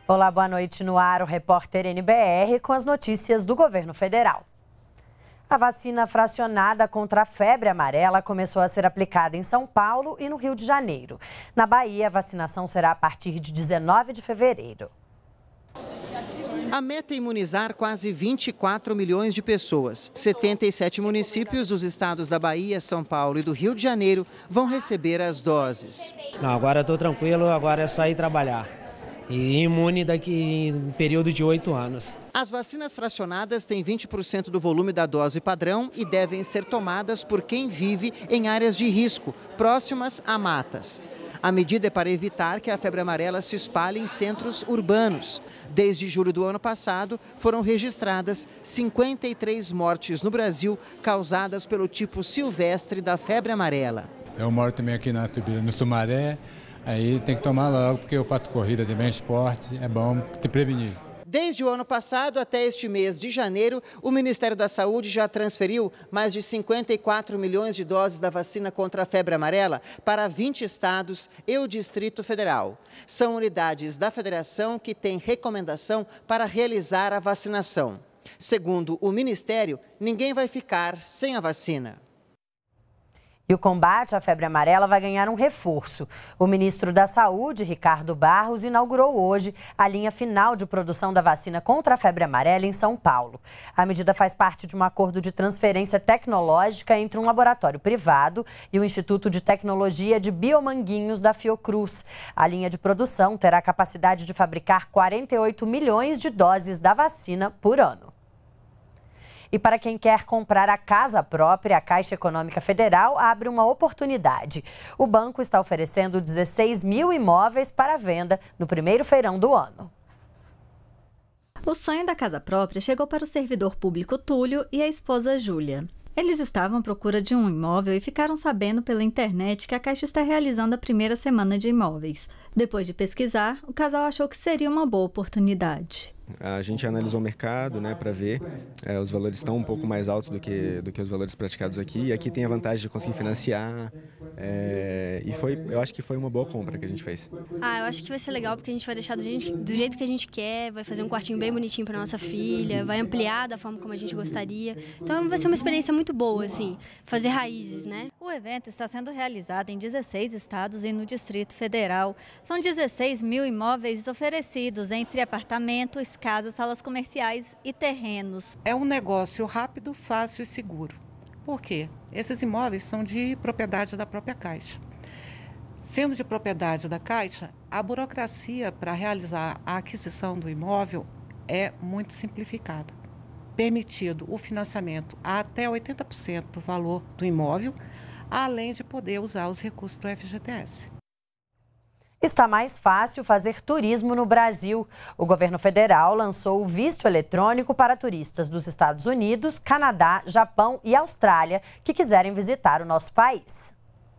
Olá, boa noite no ar, o repórter NBR com as notícias do governo federal. A vacina fracionada contra a febre amarela começou a ser aplicada em São Paulo e no Rio de Janeiro. Na Bahia, a vacinação será a partir de 19 de fevereiro. A meta é imunizar quase 24 milhões de pessoas. 77 municípios dos estados da Bahia, São Paulo e do Rio de Janeiro vão receber as doses. Não, agora eu estou tranquilo, agora é só ir trabalhar. E imune daqui em período de 8 anos. As vacinas fracionadas têm 20% do volume da dose padrão e devem ser tomadas por quem vive em áreas de risco, próximas a matas. A medida é para evitar que a febre amarela se espalhe em centros urbanos. Desde julho do ano passado, foram registradas 53 mortes no Brasil causadas pelo tipo silvestre da febre amarela. Eu moro também aqui no Sumaré, aí tem que tomar logo, porque eu faço corrida também, esporte, é bom te prevenir. Desde o ano passado até este mês de janeiro, o Ministério da Saúde já transferiu mais de 54 milhões de doses da vacina contra a febre amarela para 20 estados e o Distrito Federal. São unidades da federação que têm recomendação para realizar a vacinação. Segundo o Ministério, ninguém vai ficar sem a vacina. E o combate à febre amarela vai ganhar um reforço. O ministro da Saúde, Ricardo Barros, inaugurou hoje a linha final de produção da vacina contra a febre amarela em São Paulo. A medida faz parte de um acordo de transferência tecnológica entre um laboratório privado e o Instituto de Tecnologia de Biomanguinhos da Fiocruz. A linha de produção terá a capacidade de fabricar 48 milhões de doses da vacina por ano. E para quem quer comprar a casa própria, a Caixa Econômica Federal abre uma oportunidade. O banco está oferecendo 16 mil imóveis para venda no primeiro feirão do ano. O sonho da casa própria chegou para o servidor público Túlio e a esposa Júlia. Eles estavam à procura de um imóvel e ficaram sabendo pela internet que a Caixa está realizando a primeira semana de imóveis. Depois de pesquisar, o casal achou que seria uma boa oportunidade. A gente analisou o mercado, para ver, os valores estão um pouco mais altos do que os valores praticados aqui. E aqui tem a vantagem de conseguir financiar eu acho que foi uma boa compra que a gente fez. Eu acho que vai ser legal porque a gente vai deixar do jeito que a gente quer, vai fazer um quartinho bem bonitinho para nossa filha, vai ampliar da forma como a gente gostaria. Então vai ser uma experiência muito boa, assim, fazer raízes, né? O evento está sendo realizado em 16 estados e no Distrito Federal. São 16 mil imóveis oferecidos entre apartamentos, casas, salas comerciais e terrenos. É um negócio rápido, fácil e seguro. Por quê? Esses imóveis são de propriedade da própria Caixa. Sendo de propriedade da Caixa, a burocracia para realizar a aquisição do imóvel é muito simplificada. Permitido o financiamento a até 80% do valor do imóvel, além de poder usar os recursos do FGTS. Está mais fácil fazer turismo no Brasil. O governo federal lançou o visto eletrônico para turistas dos Estados Unidos, Canadá, Japão e Austrália que quiserem visitar o nosso país.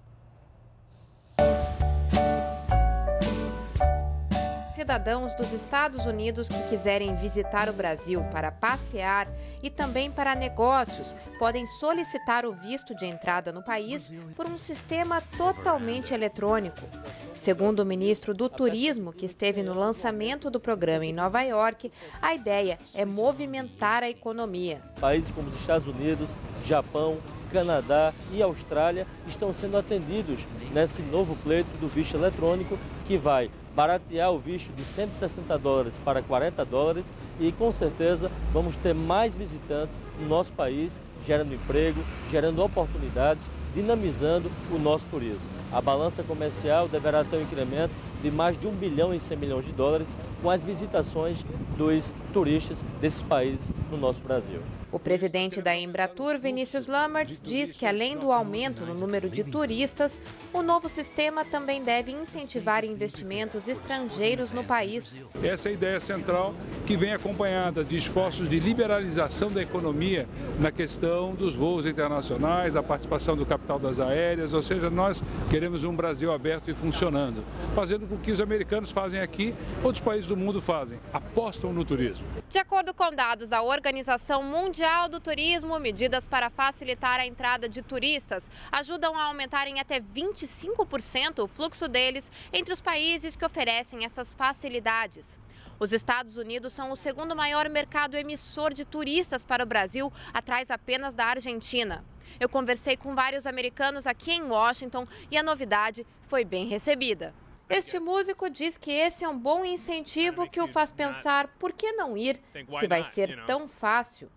Cidadãos dos Estados Unidos que quiserem visitar o Brasil para passear e também para negócios podem solicitar o visto de entrada no país por um sistema totalmente eletrônico. Segundo o ministro do Turismo, que esteve no lançamento do programa em Nova York, a ideia é movimentar a economia. Países como os Estados Unidos, Japão, Canadá e Austrália estão sendo atendidos nesse novo pleito do visto eletrônico que vai baratear o visto de $160 para $40 e com certeza vamos ter mais visitantes no nosso país, gerando emprego, gerando oportunidades, dinamizando o nosso turismo. A balança comercial deverá ter um incremento de mais de 1 bilhão e 100 milhões de dólares com as visitações dos turistas desses países no nosso Brasil. O presidente da Embratur, Vinícius Lammertz, diz que além do aumento no número de turistas, o novo sistema também deve incentivar investimentos estrangeiros no país. Essa é a ideia central que vem acompanhada de esforços de liberalização da economia na questão dos voos internacionais, da participação do capital das aéreas, ou seja, nós queremos um Brasil aberto e funcionando, fazendo com que os americanos fazem aqui, outros países do mundo fazem, apostam no turismo. De acordo com dados da Organização Mundial do Turismo, medidas para facilitar a entrada de turistas ajudam a aumentar em até 25% o fluxo deles entre os países que oferecem essas facilidades. Os Estados Unidos são o segundo maior mercado emissor de turistas para o Brasil, atrás apenas da Argentina. Eu conversei com vários americanos aqui em Washington e a novidade foi bem recebida. Este músico diz que esse é um bom incentivo que o faz pensar por que não ir se vai ser tão fácil.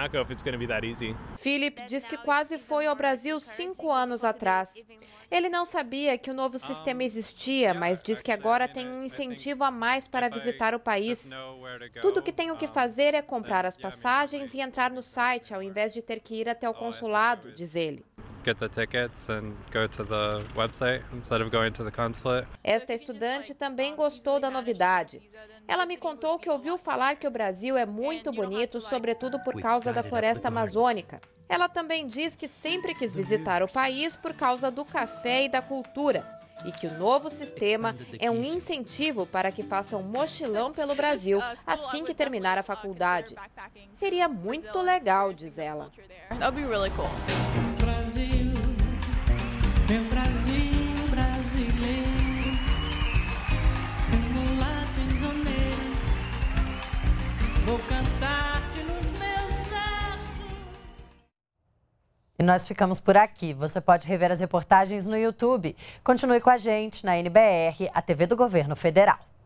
Philip diz que quase foi ao Brasil 5 anos atrás. Ele não sabia que o novo sistema existia, mas diz que agora tem um incentivo a mais para visitar o país. Tudo que tenho que fazer é comprar as passagens e entrar no site, ao invés de ter que ir até o consulado, diz ele. Esta estudante também gostou da novidade. Ela me contou que ouviu falar que o Brasil é muito bonito, sobretudo por causa da floresta amazônica. Ela também diz que sempre quis visitar o país por causa do café e da cultura, e que o novo sistema é um incentivo para que faça um mochilão pelo Brasil assim que terminar a faculdade. Seria muito legal, diz ela. Brasil, meu Brasil brasileiro, um mulato insoneiro, vou cantar-te nos meus versos. E nós ficamos por aqui. Você pode rever as reportagens no YouTube. Continue com a gente na NBR, a TV do Governo Federal.